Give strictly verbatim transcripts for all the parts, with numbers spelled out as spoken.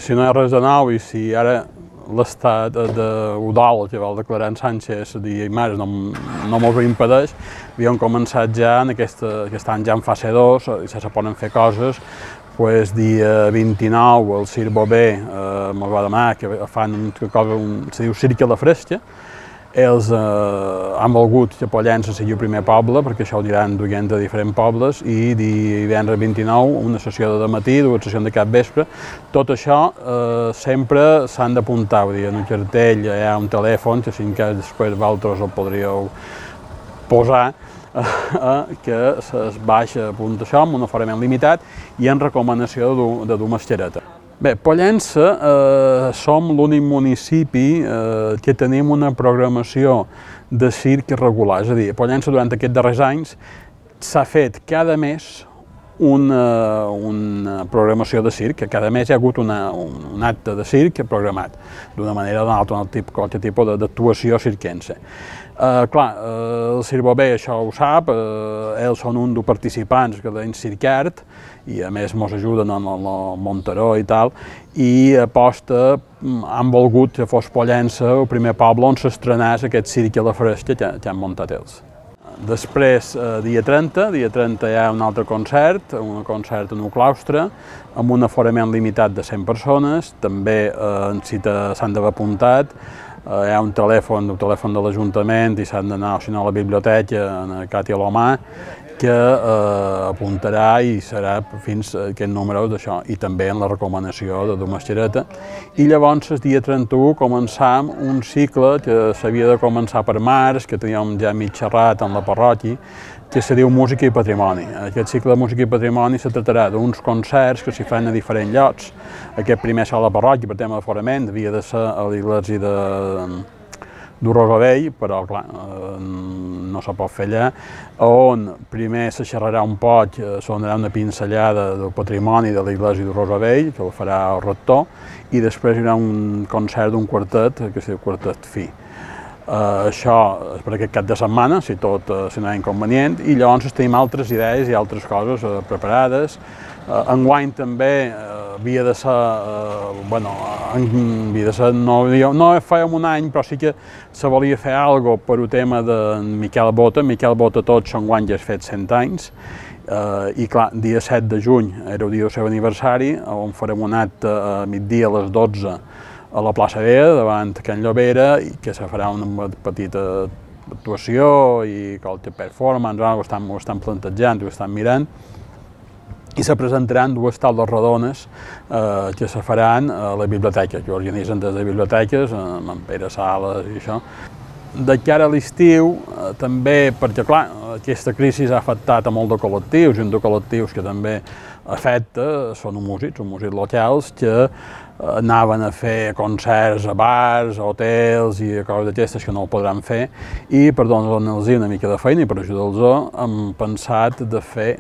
Si no hi ha res de nou i si ara l'estat d'Udol que vol declarar en Sánchez dia i març no, no mos ho impedeix, havíem començat ja en aquesta, aquest any ja en fase dos i se poden fer coses. Pues, dia vint-i-nou el Circ Bové eh, me'l va demanar que fan una cosa, un, se diu Circ a la Fresca. Ells eh, han volgut que Pollença sigui el primer poble, perquè això ho diran duent de diferents pobles, i divendres vint-i-nou una sessió de matí, dues sessions de cap vespre. Tot això eh, sempre s'han d'apuntar, vull dir, en un cartell hi ha un telèfon, que si en cas després vosaltres el podríeu posar, eh, que es baixa a punt això amb un aforament limitat i en recomanació de dur mascareta. Bé, Pollença eh, som l'únic municipi eh, que tenim una programació de circ regular, és a dir, a Pollença durant aquests darrers anys s'ha fet cada mes una, una programació de circ, que cada mes hi ha hagut una, un, un acte de circ programat, d'una manera o d'una altra, un tipus, qualque tipus d'actuació circense. Uh, clar, uh, el Circ Bové això ho sap, uh, ells són un dels participants que d'en Circart i a més ens ajuden en el Monteró i tal, i aposta, han volgut que fos Pollença el primer poble on s'estrenés aquest Circ a la Fresca que, que han muntat ells. Després, uh, dia trenta, dia trenta hi ha un altre concert, un concert en un claustre, amb un aforament limitat de cent persones, també uh, en cita s'han d'haver apuntat. Uh, hi ha un telèfon, un telèfon de l'Ajuntament i s'han d'anar, o si no, a la biblioteca, a Cati Alomà, que uh, apuntarà i serà fins a aquest número d'això, i també en la recomanació de dur mascareta. I llavors, el dia trenta-u, començam un cicle que s'havia de començar per març, que teníem ja mig xerrat en la parròquia, que se diu Música i Patrimoni. Aquest cicle de Música i Patrimoni se tractarà d'uns concerts que s'hi fan a diferents llocs. Aquest primer serà a la parròquia, per tema d'aforament, havia de ser a l'església de d'Urrosovell, però clar, no se pot fer allà, on primer se xerrarà un poc, se donarà una pinzellada del patrimoni de l'església d'Urrosovell, que el farà el rector, i després hi haurà un concert d'un quartet, que es diu Quartet Fi. Uh, això és per aquest cap de setmana, si tot uh, si no hi ha inconvenient, i llavors tenim altres idees i altres coses uh, preparades. Uh, enguany també uh, havia de ser, uh, bueno, havia de ser, no, no fèiem un any, però sí que se volia fer alguna cosa per el tema de Miquel Bota. Miquel Bota tots enguany ja has fet cent anys, uh, i clar, dia set de juny era el dia del seu aniversari, on farem un acte a migdia a les dotze a la plaça Vella, davant Can Llobera, i que se farà una petita actuació i qualque performance, ho estan, ho estan plantejant, ho estan mirant, i se presentaran dues taules rodones eh, que se faran a la biblioteca, que organitzen des de biblioteques, amb en Pere Sales i això. De cara a l'estiu, eh, també, perquè clar, aquesta crisi ha afectat a molt de col·lectius, i un de col·lectius que també afecta són els músics, els músics locals, que anaven a fer concerts a bars, a hotels i coses d'aquestes que no ho podran fer, i per donar-los una mica de feina i per ajudar-los hem pensat de fer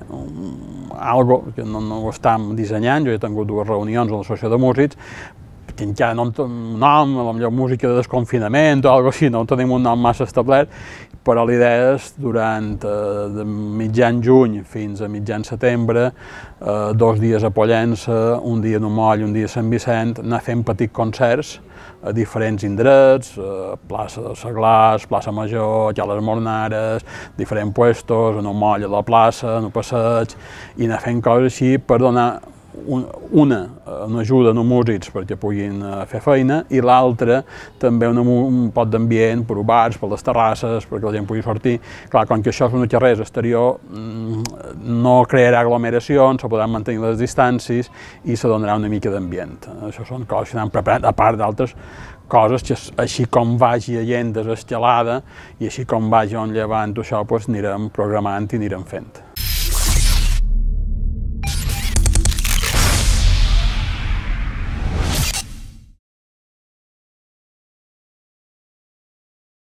algo que no, no ho estem dissenyant. Jo he tingut dues reunions amb l'associació de músics, que encara no tenim un nom, potser música de desconfinament o alguna cosa així, no tenim un nom massa establert, però la idea és durant eh, de mitjan juny fins a mitjan setembre, eh, dos dies a Pollença, un dia a Moll, un dia a Sant Vicent, anar fent petits concerts a diferents indrets, eh, plaça de Seglars, plaça Major, a les Mornares, diferents puestos, en Moll a la plaça, en el passeig, i anar fent coses així per donar una, una ajuda als músics perquè puguin fer feina, i l'altra també una, un pot d'ambient per als bars, per les terrasses, perquè la gent pugui sortir. Clar, com que això és una carrera exterior, no crearà aglomeracions, se podran mantenir les distàncies i se donarà una mica d'ambient. Això són coses que s'han preparat, a part d'altres coses que així com vagi a gent desescalada i així com vagi on llevant això, doncs anirem programant i anirem fent.